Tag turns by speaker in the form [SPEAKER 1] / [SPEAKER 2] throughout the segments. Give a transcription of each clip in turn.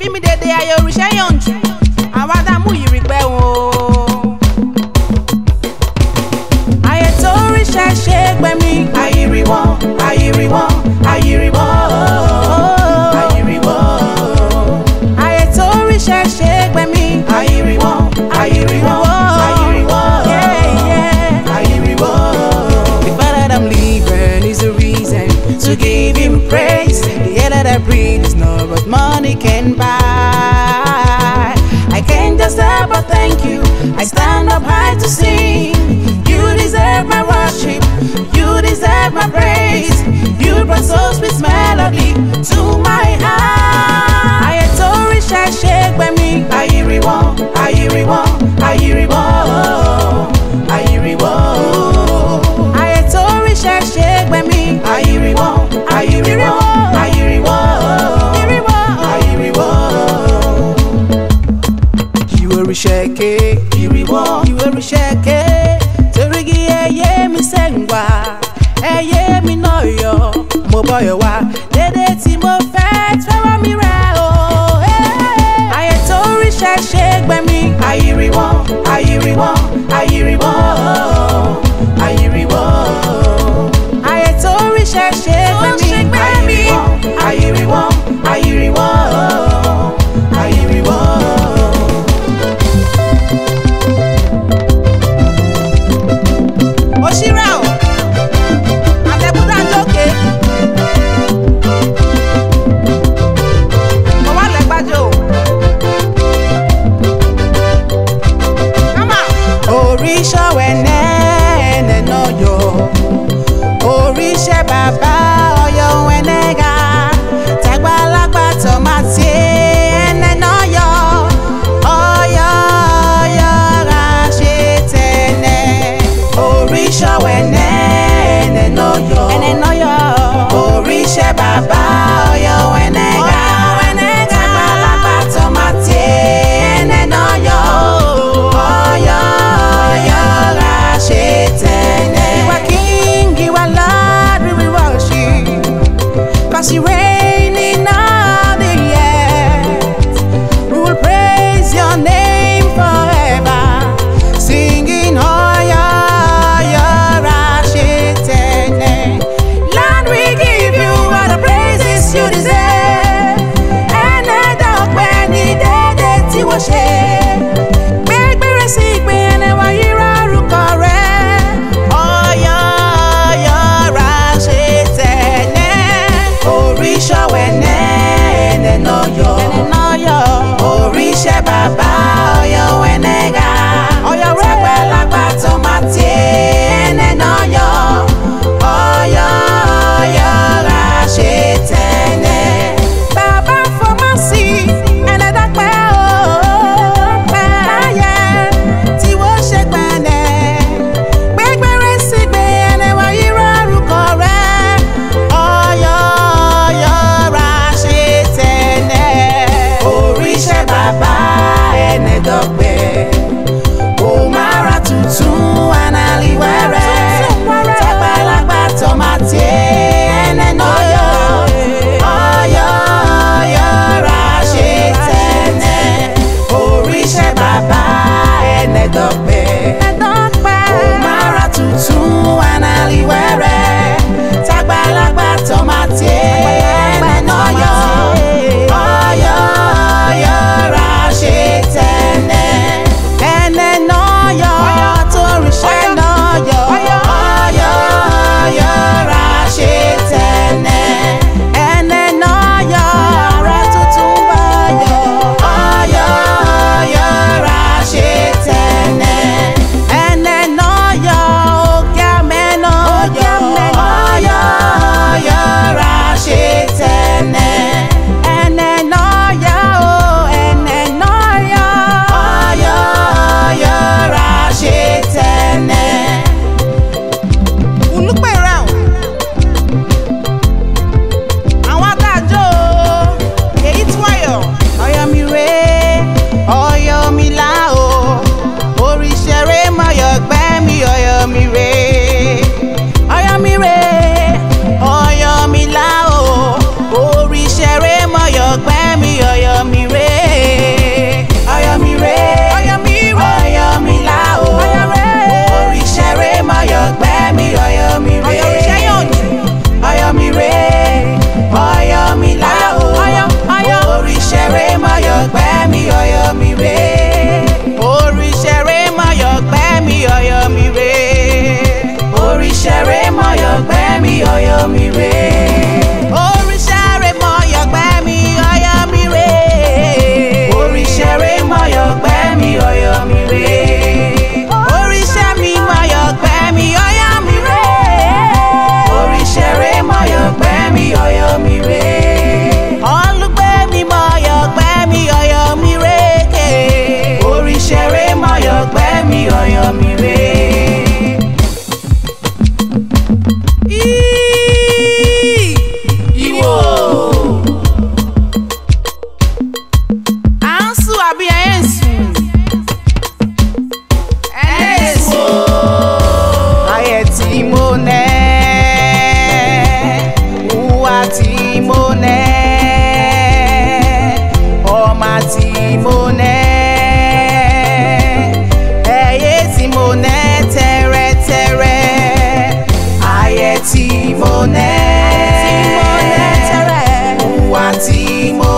[SPEAKER 1] bí mi dédé ayé oríṣẹ́ yọ̀ǹtù àwa dá mú yìí rí pẹ́ wọn. ayé tó ríṣẹ́ ṣe gbẹ̀mí.
[SPEAKER 2] ayiri wọn ayiri wọn ayiri wọn ayiri wọn.
[SPEAKER 1] ayé tó ríṣẹ́ ṣe gbẹ̀mí.
[SPEAKER 2] ayiri wọn ayiri wọn ayiri wọn ayiri wọn.
[SPEAKER 1] The fact that I'm living is a reason
[SPEAKER 2] To give him praise.
[SPEAKER 1] The air that I breathe is not what money can buy.
[SPEAKER 2] I can't just help but thank you. I stand up high to sing. You deserve my worship. You deserve my praise. You brought so sweet melody to my heart.
[SPEAKER 1] ayé tó ríṣẹ́ ṣe gbẹ̀mí.
[SPEAKER 2] Ayiri wọn, ayiri wọn, ayiri wọn, ayiri wọn.
[SPEAKER 1] ayé tó ríṣẹ́ ṣe gbẹ̀mí.
[SPEAKER 2] Ayiri wọn, ayiri wọn, ayiri wọn, ayiri wọn.
[SPEAKER 1] ìwé ríṣẹ́ ké.
[SPEAKER 2] Ayiri wọn.
[SPEAKER 1] ìwé ríṣẹ́ ké. torí kí ẹyẹ mi sẹ́ǹgbà ẹyẹ mi náà yọ. mo bọ̀yọ̀ wá dédé tí mo fẹ́ tẹ́wọ́ mi rẹ̀ o. ayé tó ríṣẹ́ ṣe gbẹ̀mí.
[SPEAKER 2] Ayiri wọn, ayiri wọn, ayiri wọn, ayiri wọn.
[SPEAKER 1] ayé tó ríṣẹ́ ṣe gbẹ̀mí.
[SPEAKER 2] Ayiri wọn, ayiri wọn, ayiri wọn, ayiri wọn.
[SPEAKER 1] òṣìrà o àtẹ̀kúta jókè. mo wá lẹ́gbàjọ́ o. Come on. òrìṣà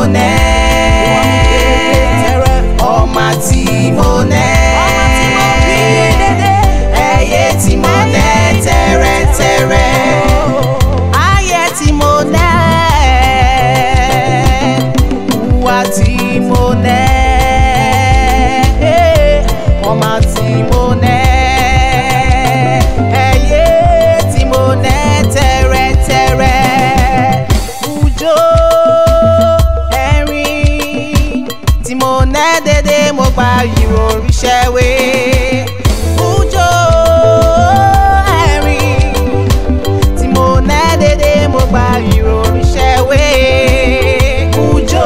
[SPEAKER 2] nẹ́ ọmọ tí mo nẹ́ ẹyẹ tí mo nẹ́ tẹ́rẹ́tẹ́rẹ́ ayẹ tí mo nẹ́ wúwa tí mo nẹ́ ọmọ tí mo nẹ́ ẹyẹ tí mo nẹ́ tẹ́rẹ́tẹ́rẹ́ ujó ẹ̀rín tí mo nẹ́ dédé mo gba ìròríṣẹ́ wé. Ujó ẹ̀rín tí mo nẹ́ dédé mo gba ìròríṣẹ́ wé. Ujó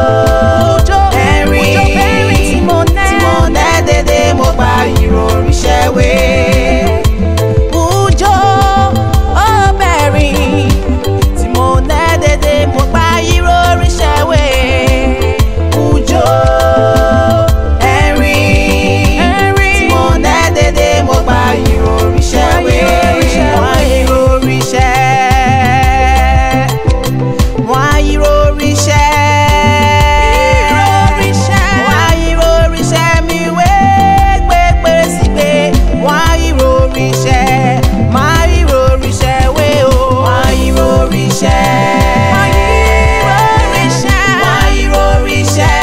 [SPEAKER 2] ẹ̀rín tí mo nẹ́ dédé mo gba ìròríṣẹ́ wé. Ujó ọbẹ̀rin tí mo nẹ́ dédé mo gba ìròríṣẹ́ wé. Ujó ẹ̀rín tí mo nẹ́ dédé mo gba ìròríṣẹ́ wé. Wọ́n ìròríṣẹ́ wọ́n ìròríṣẹ́ wọ́n ìròríṣẹ́ mi wé gbégbé sí gbé. Wọ́n ìròríṣẹ́ máa ìròríṣẹ́ wé o. Wọ́n ìròríṣẹ́ wọ́n ìròríṣẹ́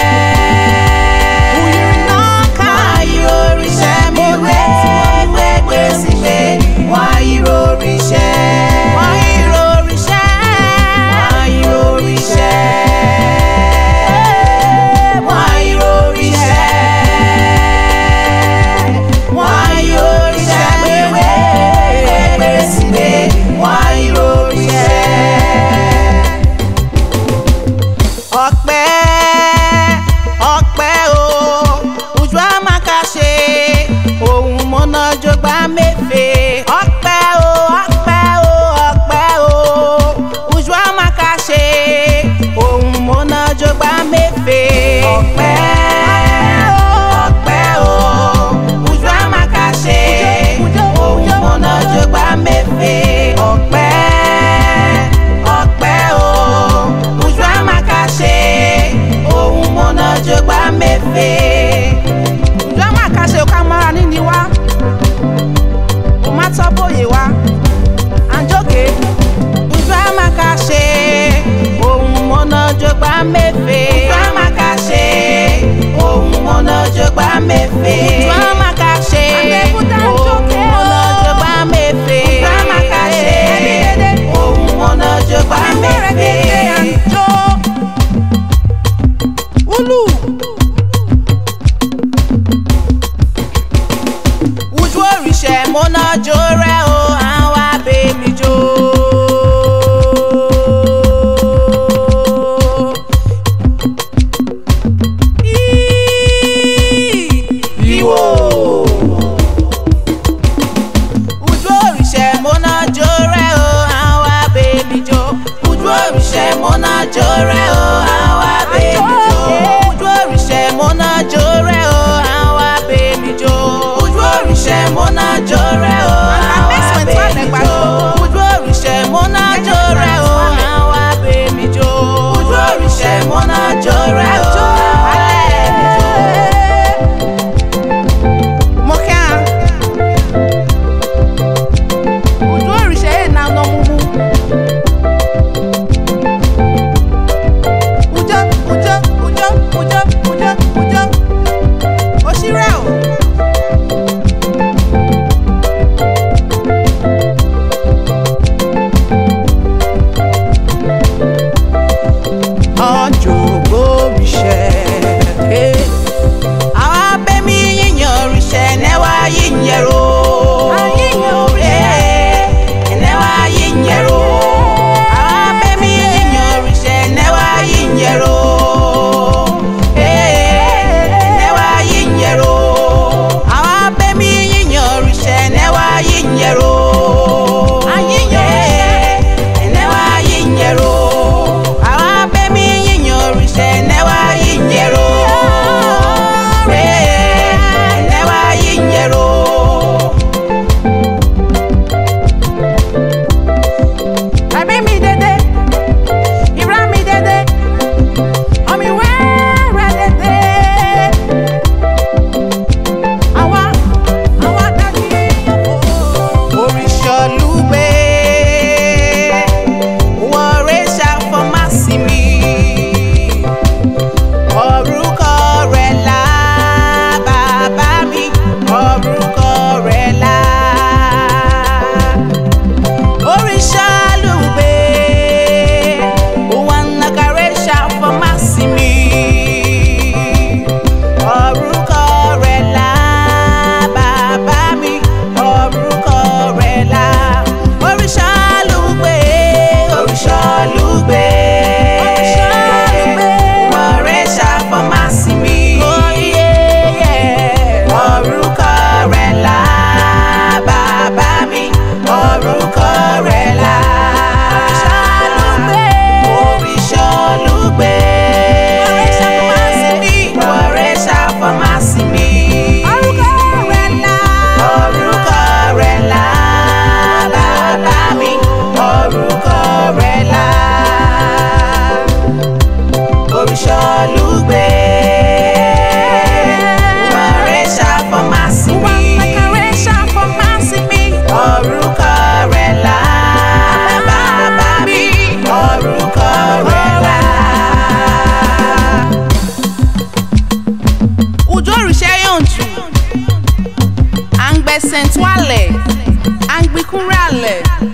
[SPEAKER 2] wọ́n ìròríṣẹ́ mi wé gbégbé sí gbé. Wọ́n ìròríṣẹ́ wọ́n ìròríṣẹ́ wọ́n ìròríṣẹ́ wọ́n ìròríṣẹ́ wọ́n ìròríṣẹ́ mi wé gbégbé sí gbé. Wọ́n ìròríṣẹ́. Ọpẹ́ ọpẹ́ o ojú àmàkàṣe ohun mọ́nà jọgbà mẹ́fẹ́. Ọpẹ́ o ọpẹ́ o ọpẹ́ o ojú àmàkàṣe ohun mọ́nà jọgbà mẹ́fẹ́. Ọpẹ́ ọpẹ́ o ojú àmàkàṣe ohun mọ́nà jọgbà mẹ́fẹ́. Ọpẹ́ ọpẹ́ o ojú àmàkàṣe ohun mọ́nà jọgbà mẹ́fẹ́. Ojú àmàkàṣe ò ká mọ́ra níní wá kò má tọ́ bóyè wá àjọké. Ojú àmàkàṣe ohun mọ́nà jọgbà mẹ́fẹ́. Ojú àmàkàṣe ohun mọ́nà jọgbà mẹ́fẹ́. Ojú àmàkàṣe ohun mọ́nà jọgbà mẹ́fẹ́. Ojú àmàkàṣe ohun mọ́nà jọgbà mẹ́fẹ́. Ojú òrìṣẹ́ mọ́nà jó rẹ̀ o àwọn abèmí jó.
[SPEAKER 1] Omi wẹ́rẹ́ dédé. Àwa dájú yóò. Oríṣọlúgbé. Wọ́rẹ́ ṣàfọ̀másí mi. Orúkọ rẹ̀ là bàbá mi. Orúkọ rẹ̀ là. Oríṣọlúgbé. Wọ́nàkàrẹ́ ṣàfọ̀másí mi. Orúkọ rẹ̀ là bàbá mi. Orúkọ rẹ̀ là. Oríṣọlúgbé. Oríṣọlúgbé. Wọ́rẹ́ ṣàfọ̀másí mi. Orúkọ rẹ̀ là bàbá mi. Orúkọ rẹ̀ là. Oríṣọlúgbé. Wọ́rẹ́ ṣàfọ̀másí mi. Orúkọ rẹ̀ là. Orúkọ rẹ̀ là bàbá mi. Orúkọ rẹ̀ là. Oríṣọlúgbé. Wọ́rẹ́ ṣàfọ̀másí mi. Orúkọ rẹ̀ là bàbá mi. Orúkọ rẹ̀ là. Ujo òrìṣẹ́ yọ̀ǹtù. À ń gbẹ̀sẹ̀ tó àlẹ̀. À ń gbìkúnrẹ́ àlẹ̀.